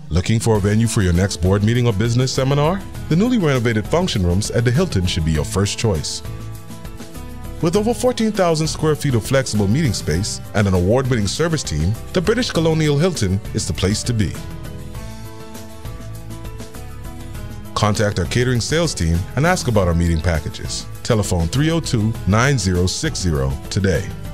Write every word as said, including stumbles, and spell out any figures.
Looking for a venue for your next board meeting or business seminar? The newly renovated function rooms at the Hilton should be your first choice. With over fourteen thousand square feet of flexible meeting space and an award-winning service team, the British Colonial Hilton is the place to be. Contact our catering sales team and ask about our meeting packages. Telephone three oh two, nine oh six oh today.